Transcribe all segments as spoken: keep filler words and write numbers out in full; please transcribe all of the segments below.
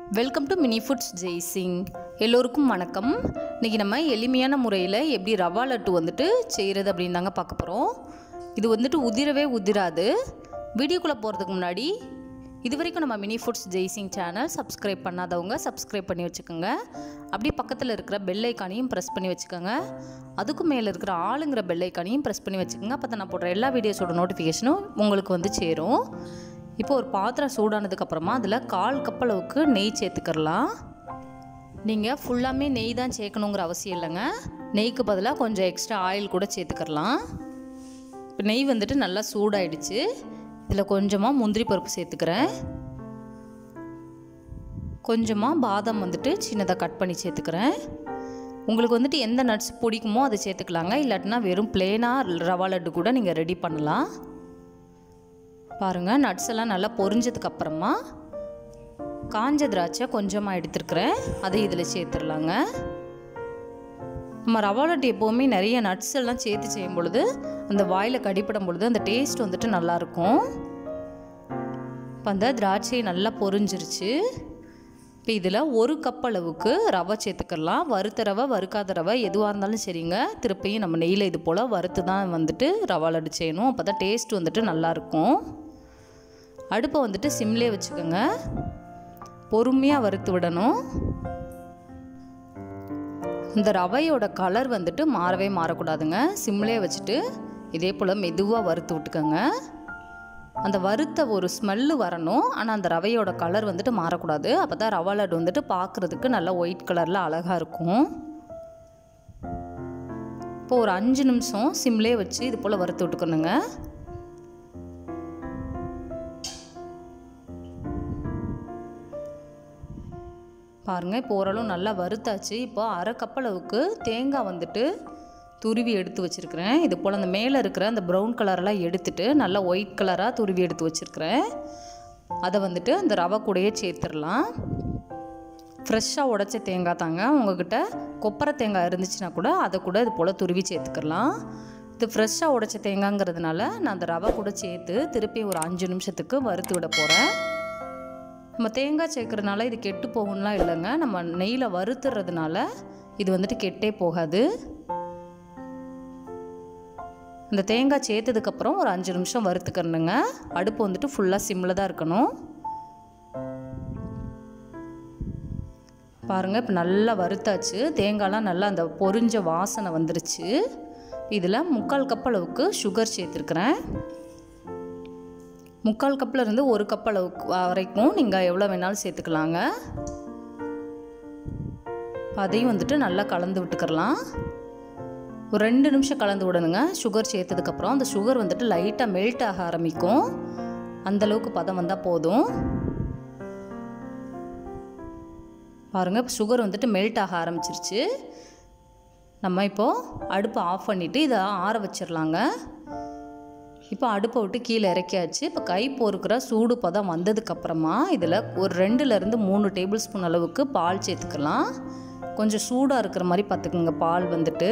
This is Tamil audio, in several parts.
Welcome to mini foods Jaisingh. எல்லோருக்கும் வணக்கம். இன்றைக்கி நம்ம எளிமையான முறையில் எப்படி ரவா லட்டு வந்துட்டு செய்கிறது அப்படின்னு தாங்க பார்க்க போகிறோம். இது வந்துட்டு உதிரவே உதிராது. வீடியோக்குள்ளே போகிறதுக்கு முன்னாடி இது வரைக்கும் நம்ம mini foods Jaisingh channel subscribe பண்ணாதவங்க சப்ஸ்கிரைப் பண்ணி வச்சுக்கோங்க. அப்படியே பக்கத்தில் இருக்கிற பெல் ஐக்கானையும் ப்ரெஸ் பண்ணி வச்சுக்கோங்க. அதுக்கும் மேலே இருக்கிற ஆளுங்கிற பெல் ஐக்கானையும் ப்ரெஸ் பண்ணி வச்சுக்கோங்க. அப்போ தான் நான் போடுற எல்லா வீடியோஸோட நோட்டிஃபிகேஷனும் உங்களுக்கு வந்து சேரும். இப்போ ஒரு பாத்திரம் சூடானதுக்கப்புறமா அதில் கால் கப் அளவுக்கு நெய் சேர்த்துக்கிறலாம். நீங்கள் ஃபுல்லாமே நெய் தான் சேர்க்கணுங்கிற அவசியம் இல்லைங்க. நெய்க்கு பதிலாக கொஞ்சம் எக்ஸ்ட்ரா ஆயில் கூட சேர்த்துக்கிறலாம். இப்போ நெய் வந்துட்டு நல்லா சூடாயிடுச்சு. இதில் கொஞ்சமாக முந்திரி பருப்பு சேர்த்துக்கிறேன். கொஞ்சமாக பாதாம் வந்துட்டு சின்னதாக கட் பண்ணி சேர்த்துக்கிறேன். உங்களுக்கு வந்துட்டு எந்த நட்ஸ் பிடிக்குமோ அதை சேர்த்துக்கலாங்க. இல்லாட்டினா வெறும் பிளேனாக ரவா லட்டு கூட நீங்கள் ரெடி பண்ணலாம். பாருங்கள், நட்ஸ் எல்லாம் நல்லா பொரிஞ்சதுக்கப்புறமா காஞ்ச திராட்சை கொஞ்சமாக எடுத்துருக்கிறேன். அதை இதில் சேர்த்துடலாங்க. நம்ம ரவா லட்டு எப்போவுமே நிறைய நட்ஸ் எல்லாம் சேர்த்து செய்யும் பொழுது அந்த வாயில் கடிப்படும் பொழுது அந்த டேஸ்ட் வந்துட்டு நல்லாயிருக்கும். இப்போ அந்த திராட்சை நல்லா பொரிஞ்சிருச்சு. இப்போ இதில் ஒரு கப் அளவுக்கு ரவை சேர்த்துக்கலாம். வறுத்த ரவை வறுக்காத ரவை எதுவாக இருந்தாலும் சரிங்க. திருப்பியும் நம்ம நெய்யில் இது போல் வறுத்து தான் வந்துட்டு ரவா லட்டு செய்யணும். அப்போ தான் டேஸ்ட் வந்துட்டு நல்லாயிருக்கும். அடுப்பை வந்துட்டு சிம்லே வச்சுக்கோங்க. பொறுமையாக வறுத்து விடணும். இந்த ரவையோட கலர் வந்துட்டு மாறவே மாறக்கூடாதுங்க. சிம்லே வச்சுட்டு இதே போல் மெதுவாக வறுத்து விட்டுக்கோங்க. அந்த வறுத்த ஒரு ஸ்மெல்லு வரணும். ஆனால் அந்த ரவையோட கலர் வந்துட்டு மாறக்கூடாது. அப்போ தான் ரவா லட்டு வந்துட்டு பார்க்குறதுக்கு நல்லா ஒயிட் கலரில் அழகாக இருக்கும். இப்போ ஒரு அஞ்சு நிமிஷம் சிம்லே வச்சு இது போல் வறுத்து விட்டுக்கணுங்க. பாருங்கள், இப்போ ஓரளவு நல்லா வறுத்தாச்சு. இப்போ அரை கப் அளவுக்கு தேங்காய் வந்துட்டு துருவி எடுத்து வச்சுருக்கிறேன். இது போல் அந்த மேலே இருக்கிற அந்த ப்ரௌன் கலரெல்லாம் எடுத்துட்டு நல்லா ஒயிட் கலராக துருவி எடுத்து வச்சுருக்கிறேன். அதை வந்துட்டு அந்த ரவை கூடையே சேர்த்துடலாம். ஃப்ரெஷ்ஷாக உடைச்ச தேங்காய் தாங்க. உங்கள்கிட்ட கொப்பரை தேங்காய் இருந்துச்சுன்னா கூட அதை கூட இது போல் துருவி சேர்த்துக்கலாம். இது ஃப்ரெஷ்ஷாக உடைச்ச தேங்காய்ங்கிறதுனால நான் அந்த ரவை கூட சேர்த்து திருப்பி ஒரு அஞ்சு நிமிஷத்துக்கு வறுத்து விட போகிறேன். நம்ம தேங்காய் சேர்க்குறதுனால இது கெட்டு போகணும்லாம் இல்லைங்க. நம்ம நெய்யில் வறுத்துறதுனால இது வந்துட்டு கெட்டே போகாது. இந்த தேங்காய் சேர்த்ததுக்கப்புறம் ஒரு அஞ்சு நிமிஷம் வறுத்துக்கிறணுங்க. அடுப்பு வந்துட்டு ஃபுல்லாக சிம்மில் தான் இருக்கணும். பாருங்கள், இப்போ நல்லா வறுத்தாச்சு. தேங்காய்லாம் நல்லா அந்த பொரிஞ்ச வாசனை வந்துருச்சு. இதில் முக்கால் கப் அளவுக்கு சுகர் சேர்த்துருக்குறேன். முக்கால் கப்பில் இருந்து ஒரு கப் அளவுக்கு வரைக்கும் நீங்கள் எவ்வளோ வேணாலும் சேர்த்துக்கலாங்க. அதையும் வந்துட்டு நல்லா கலந்து விட்டுக்கிறலாம். ஒரு ரெண்டு நிமிஷம் கலந்து விடணுங்க. சுகர் சேர்த்ததுக்கப்புறம் அந்த சுகர் வந்துட்டு லைட்டாக மெல்ட் ஆக ஆரம்பிக்கும். அந்தளவுக்கு பதம் வந்தால் போதும். பாருங்கள், இப்போ சுகர் வந்துட்டு மெல்ட் ஆக ஆரம்பிச்சிருச்சு. நம்ம இப்போது அடுப்பை ஆஃப் பண்ணிவிட்டு இதை ஆற வச்சிடலாங்க. இப்போ அடுப்பை விட்டு கீழே இறக்கியாச்சு. இப்போ கை பொறுக்கிற சூடு பதம் வந்ததுக்கப்புறமா இதில் ஒரு ரெண்டுலேருந்து மூணு டேபிள் ஸ்பூன் அளவுக்கு பால் சேர்த்துக்கலாம். கொஞ்சம் சூடாக இருக்கிற மாதிரி பார்த்துக்குங்க பால் வந்துட்டு.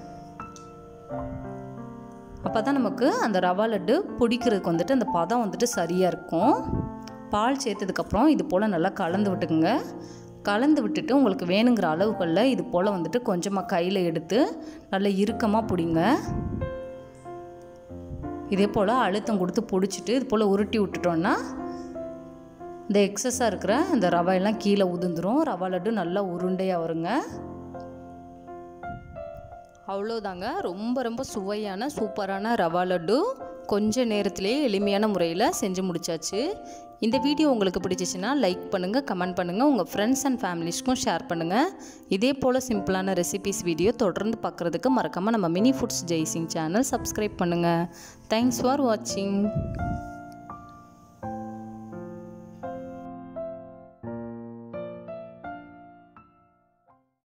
அப்போ தான் நமக்கு அந்த ரவா லட்டு பிடிக்கிறதுக்கு வந்துட்டு அந்த பதம் வந்துட்டு சரியாக இருக்கும். பால் சேர்த்ததுக்கப்புறம் இது போல் நல்லா கலந்து விட்டுக்குங்க. கலந்து விட்டுட்டு உங்களுக்கு வேணுங்கிற அளவுகளில் இது போல் வந்துட்டு கொஞ்சமாக கையில் எடுத்து நல்லா இறுக்கமாக பிடிங்க. இதே போல் அழுத்தம் கொடுத்து பிடிச்சிட்டு இது போல் உருட்டி விட்டுட்டோன்னா இந்த எக்ஸஸாக இருக்கிற இந்த ரவையெல்லாம் கீழே உதிர்ந்துடும். ரவா லட்டு நல்லா உருண்டையாக வருங்க. அவ்வளோதாங்க. ரொம்ப ரொம்ப சுவையான சூப்பரான ரவா லட்டு கொஞ்ச நேரத்திலே எளிமையான முறையில் செஞ்சு முடிச்சாச்சு. இந்த வீடியோ உங்களுக்கு பிடிச்சிச்சின்னா லைக் பண்ணுங்கள், கமெண்ட் பண்ணுங்கள், உங்கள் ஃப்ரெண்ட்ஸ் அண்ட் ஃபேமிலிஸ்க்கும் ஷேர் பண்ணுங்கள். இதே போல் சிம்பிளான ரெசிபீஸ் வீடியோ தொடர்ந்து பார்க்குறதுக்கு மறக்காமல் நம்ம mini foods Jaisingh channel subscribe பண்ணுங்கள். தேங்க்ஸ் ஃபார் வாட்சிங்.